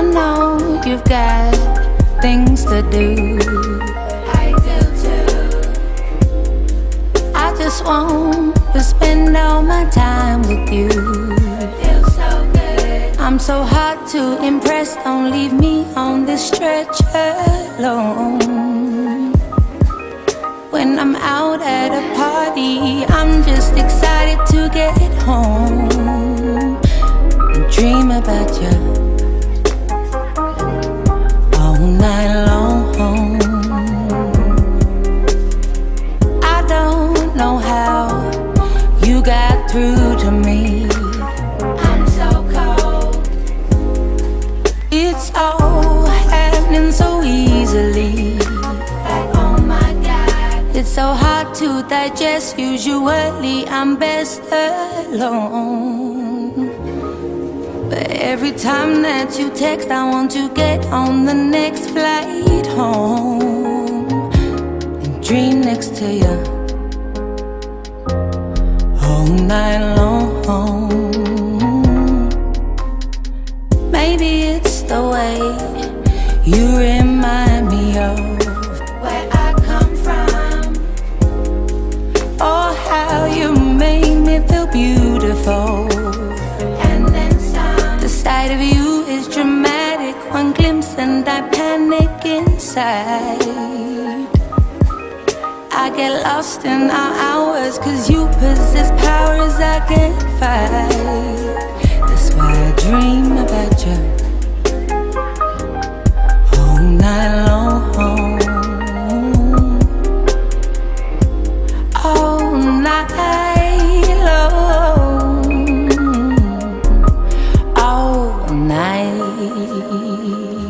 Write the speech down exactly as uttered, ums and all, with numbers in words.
know you've got things to do. I do too. I just want to spend all my time with you. Feels so good. I'm so hard to impress, don't leave me on this stretch alone. When I'm out at a party, I'm just excited to get home and dream about you all night long. I don't know how you got through to me. I'm so cold. It's all happening so easily. Like, oh my God. It's so hard to digest. Usually I'm best alone, but every time that you text, I want to get on the next flight home and dream next to you all night long. Maybe it's the way you remind me of Where I come from. oh, how you make me feel beautiful. And then some. The sight of you is dramatic. One glimpse and I panic inside. I get lost in our hours, cause you possess powers I can't fight. That's why I dream about you all night long. All night long. All night.